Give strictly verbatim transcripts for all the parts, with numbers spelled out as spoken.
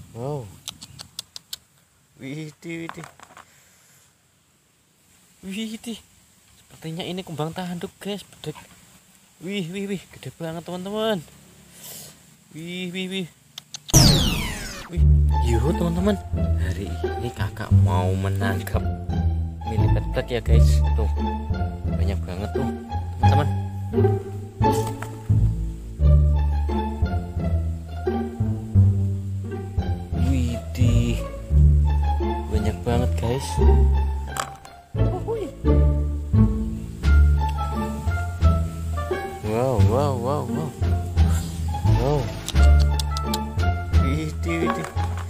Wow. Widih, widih. Widih. Sepertinya ini kembang tanduk, guys. Bedek. Wih, wih, wih, gede banget, teman-teman. Wih, wih, wih. Wih, yuk, teman-teman. Hari ini kakak mau menangkap mini bedek ya, guys. Tuh. Banyak banget tuh, teman-teman. Widih. Banyak banget, guys. Wow, wow, wow, wow. Wow. Widih, widih.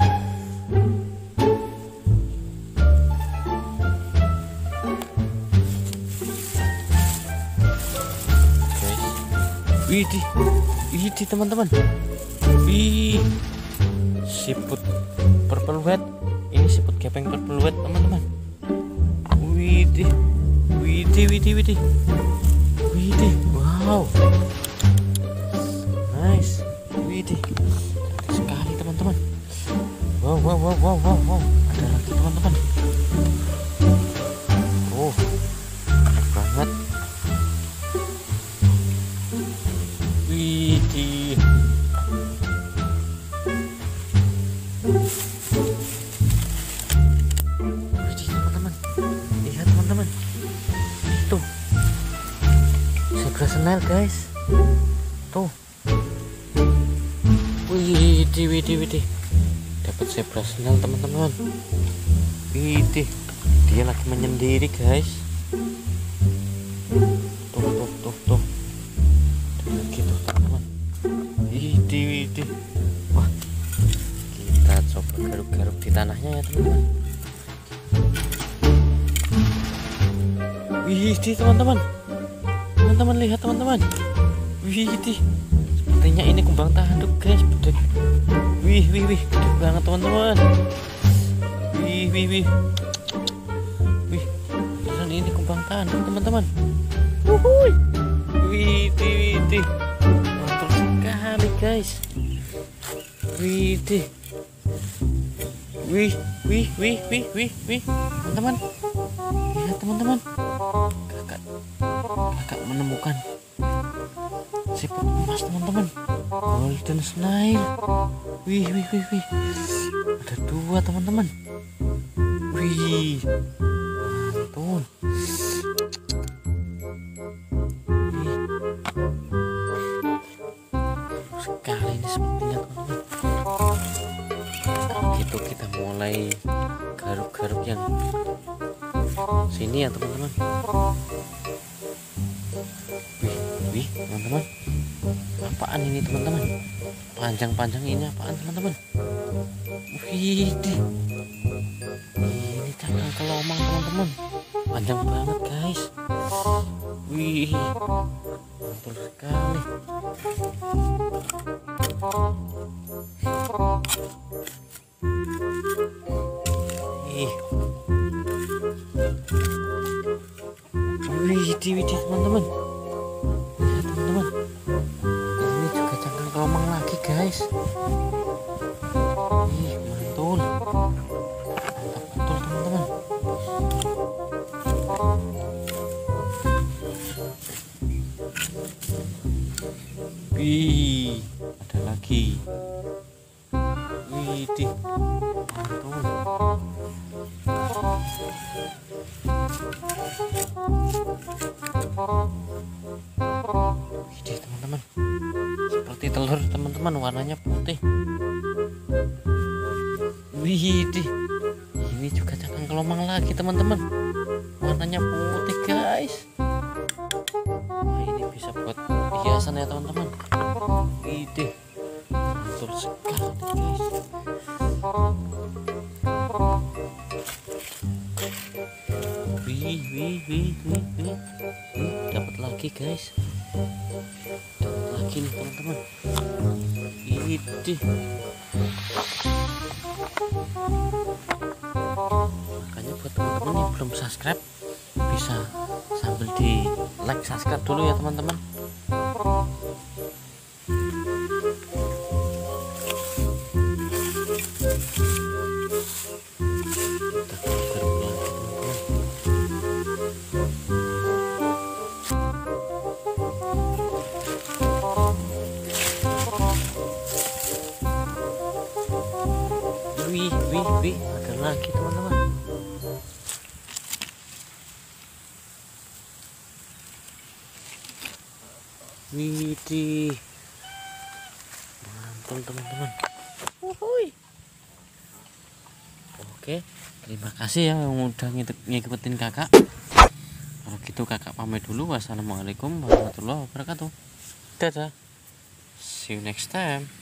Guys. Widih. Widih, teman-teman. Wih. Siput purple wet. Ini siput gepeng purple wet, teman-teman. Widih. Widih, widih, widih. Widih. Wow, nice. Widih, cantik sekali, teman-teman. Wow, wow, wow, wow, wow, wow. Ada lagi, teman-teman. Oh, banyak banget. Widih. Widih, teman-teman. Lihat, teman-teman. Tuh. Zebra snail, guys. Tuh. Widih, widih, widih. Dapat zebra snail, teman-teman. Widih. Dia lagi menyendiri, guys. Tuh, tuh, tuh, tuh. Ada lagi tuh, teman-teman. Widih, widih. Wah. Kita coba garuk-garuk di tanahnya ya, teman-teman. Widih, teman-teman. Teman-teman, lihat, teman-teman. Widih. Sepertinya ini kembang tanduk, guys. Bedek. Wih, wih, wih. Gede banget, teman-teman. Wih, wih, wih. Wih. Dan ini kembang tanduk, teman-teman. Wuhui. Widih, widih. Mantap sekali, guys. Widih. Wih, wih, wih, wih, wih, wih. Teman-teman. Lihat, teman-teman. Kakak kakak menemukan siput emas, teman-teman. Golden snail. Wih, wih, wih, wih. Ada dua, teman-teman. Wih, mantul. Wih. Sekali ini sepertinya, teman-teman. Gitu kita mulai garuk-garuk yang sini ya, teman-teman. Wih, wih, teman-teman. Apaan ini, teman-teman? Panjang-panjang ini apaan, teman-teman? Wih, ini cangkang kelomang, teman-teman. Panjang banget, guys. Wih, mantul sekali. Ih. Widih, widih, teman-teman. Lihat, teman-teman. Ini juga cangkang kelomang lagi, guys. Ih, mantul. Mantap, mantul, teman-teman. Wih, ada lagi. Widih, mantul. Widih, teman-teman. Seperti telur, teman-teman, warnanya putih. Widih. Ini juga cangkang kelomang lagi, teman-teman. Warnanya putih, guys. Wah, ini bisa buat hiasan ya, teman-teman. Widih. Mantul sekali, guys. Wih, wih, wih, wih, wih. Wih, dapat lagi, guys. Dapat lagi nih, teman-teman. Widih. Makanya buat teman-teman yang belum subscribe, bisa sambil di like, subscribe dulu ya, teman-teman. Wih, ada lagi teman-teman. Widih, mantul teman-teman. Uhuy. Oke, terima kasih ya yang udah ngikutin kakak. Kalau gitu kakak pamit dulu. Wassalamualaikum warahmatullahi wabarakatuh. Dadah, see you next time.